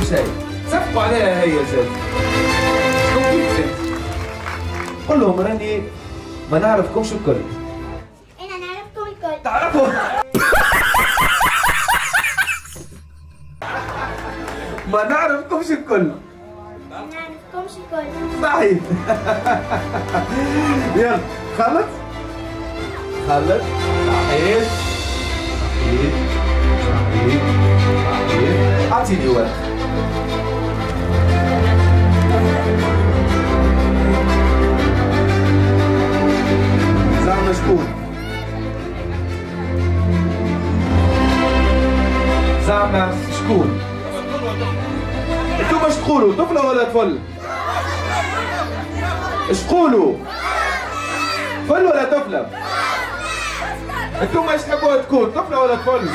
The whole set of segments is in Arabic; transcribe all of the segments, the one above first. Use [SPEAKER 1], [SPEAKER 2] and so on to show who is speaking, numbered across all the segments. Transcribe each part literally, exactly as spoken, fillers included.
[SPEAKER 1] شيء، صفقوا عليها هي زاد. قول لهم راني ما نعرفكمش الكل.
[SPEAKER 2] انا نعرفكم الكل.
[SPEAKER 1] تعرفوا؟ ما نعرفكمش الكل.
[SPEAKER 2] ما نعرفكمش الكل.
[SPEAKER 1] صحيح. يلا خلط خلط. صحيح صحيح صحيح صحيح. اعطيني ورق. زعما شكون؟ زعما شكون؟ انتوما اش تقولوا؟ طفلة ولا طفل؟ اش تقولوا؟ طفل ولا طفلة؟ انتوما اش تحبوها تكون؟ طفلة ولا طفل؟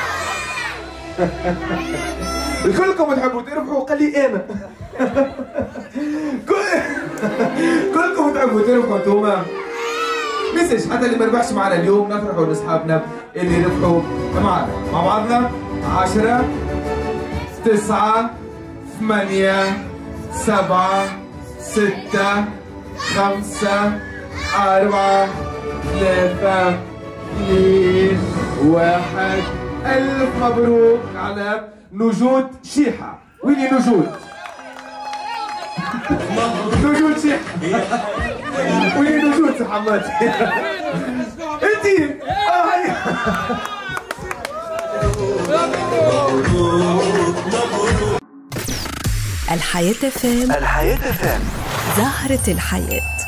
[SPEAKER 1] الكلكم تحبوا تربحوا قال لي انا. كلكم تحبوا تربحوا انتوما. مسج حتى اللي ما ربحش معنا اليوم نفرحوا لاصحابنا اللي ربحوا معنا مع بعضنا. عشرة تسعة ثمانية سبعة ستة خمسة أربعة ثلاثة اثنين واحد. ألف مبروك على نجود شيحة. ويني نجود؟ نجود شيحة. ويني نجود حماتي؟ انتي؟ اه هيا.
[SPEAKER 3] الحياة فام.
[SPEAKER 4] الحياة فام.
[SPEAKER 3] زهرة الحياة.